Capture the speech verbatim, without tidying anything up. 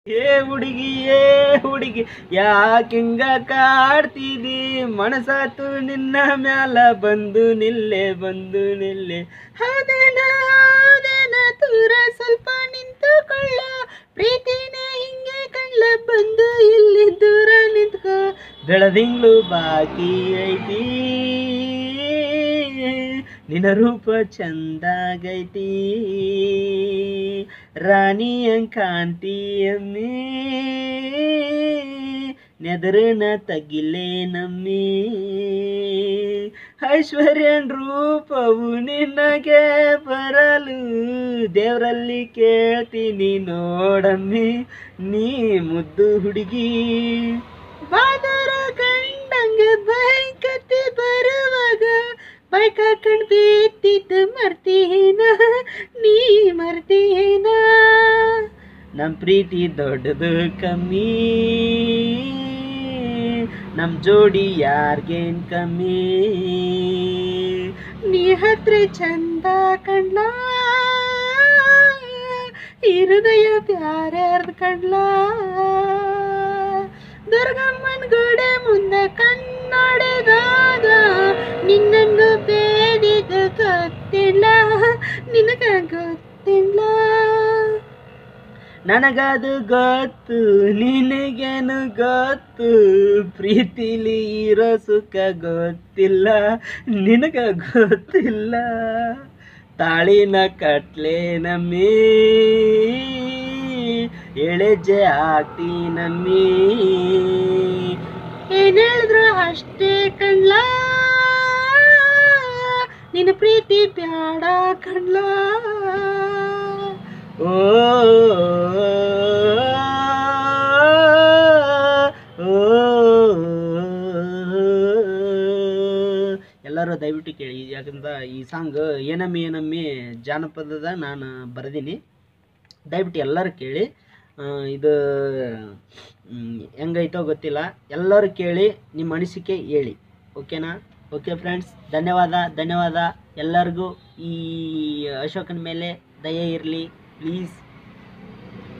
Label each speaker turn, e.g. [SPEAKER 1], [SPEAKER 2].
[SPEAKER 1] ಏ ಹುಡುಗಿ ಏ ಹುಡುಗಿ ಯಾಕಿಂಗ ಕಾಡ್ತಿದಿ ಮನಸಾತು ನಿನ್ನ ಮ್ಯಾಲ ಬಂದು ನಿಲ್ಲೆ ಬಂದು ನಿಲ್ಲೆ ಹೌದೇನ ಹೌದೇನ ದೂರ ಸ್ವಲ್ಪ ನಿಂತುಕೊಳ್ಳ ಪ್ರೀತಿನೇ ಹಿಂಗೆ ಕಣ್ಲ ಬಂದು ಇಲ್ಲಿ ದೂರ ನಿಂತ್ಕೋ ಬೆಳದಿಂಗ್ಳು ಬಾಕಿ ಐತಿ ನಿನ್ನ ರೂಪ ಚಂದಾಗೈತಿ ರಾಣಿ ಹಂಗ್ ಕಾಣ್ತೀಯಮ್ಮಿ ನೆದರನ ತಗಿಲೆ ನಮ್ಮಿ ಐಶ್ವರ್ಯನ್ ರೂಪವು ನಿನಗೆ ಬರಲು ದೇವರಲ್ಲಿ ಕೇಳ್ತೀನಿ ನೋಡಮ್ಮಿ ನೀ ಮುದ್ದು ಹುಡುಗಿ ಬಾದರ ಕಂಡಂಗೆ ಬೈಕತ್ತಿ ಬರುವಾಗ ಬೈಕ ಕಣ್ ಬೇತಿದ್ದು ಮರ್ತೀನ ನೀ ಮರ್ತೀನ ನಮ್ ಪ್ರೀತಿ ದೊಡ್ಡದು ಕಮ್ಮಿ ನಮ್ ಜೋಡಿ ಯಾರ್ಗೇನ್ ಕಮ್ಮಿ ನೀ ಹತ್ರ ಚಂದ ಕಣ್ಲ ಈ ಹೃದಯ ಪ್ಯಾರ್ಯಾರ್ದ ಕಣ್ಲ ದುರ್ಗಮ್ಮನ್ ಗೋಡೆ ಮುಂದೆ ಕಣ್ಣೊಡೆದಾಗ ನಿನ್ನನ್ನು ಬೇಡಿದ ಗೊತ್ತಿಲ್ಲ ನಿನಗ ಗೊತ್ತಿಲ್ಲ ನನಗದು ಗೊತ್ತು ನಿನಗೇನು ಗೊತ್ತು ಪ್ರೀತಿಲಿ ಇರೋ ಸುಖ ಗೊತ್ತಿಲ್ಲ ನಿನಗ ಗೊತ್ತಿಲ್ಲ ತಾಳಿನ ಕಟ್ಲೆ ನಮ್ಮಿ ಎಳೆಜೆ ಹಾಕ್ತೀನಮ್ಮಿ ಏನ್ ಹೇಳಿದ್ರು ಅಷ್ಟೇ ಕಣ್ಲ ನಿನ್ನ ಪ್ರೀತಿ ಬ್ಯಾಡ ಕಣ್ಲ ಓ ಎಲ್ಲರೂ ದಯವಿಟ್ಟು ಕೇಳಿ ಯಾಕಂದ್ರೆ ಈ ಸಾಂಗ್ ಏನಮ್ಮಿ ಏನಮ್ಮಿ ಜಾನಪದದ ನಾನು ಬರೆದೀನಿ ದಯವಿಟ್ಟು ಎಲ್ಲರೂ ಕೇಳಿ ಇದು ಹೆಂಗೈತೋ ಗೊತ್ತಿಲ್ಲ ಎಲ್ಲರೂ ಕೇಳಿ ನಿಮ್ಮ ಅನಿಸಿಕೆ ಹೇಳಿ ಓಕೆನಾ ಓಕೆ ಫ್ರೆಂಡ್ಸ್ ಧನ್ಯವಾದ ಧನ್ಯವಾದ ಎಲ್ಲರಿಗೂ ಈ ಅಶೋಕನ ಮೇಲೆ ದಯೆ ಇರಲಿ ಪ್ಲೀಸ್